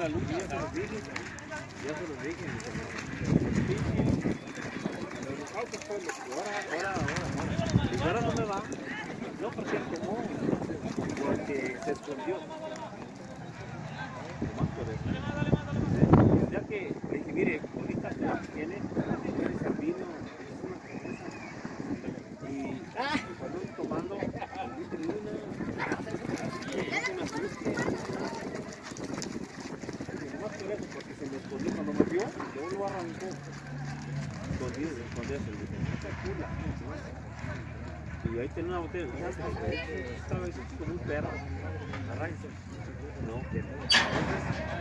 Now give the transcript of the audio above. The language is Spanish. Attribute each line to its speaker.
Speaker 1: la luz, ya se los dije. Ya se los dije. Y ahora no me va. No, porque tomó. Porque se escondió. Nomás por eso. Ya que le dije, mire, ahorita tiene el vino, es una cerveza. Y cuando tomando, porque se me escondió cuando me vio, luego lo arrancó. Escondió, y ahí tenía una botella, esta vez como un perro, arranca. No,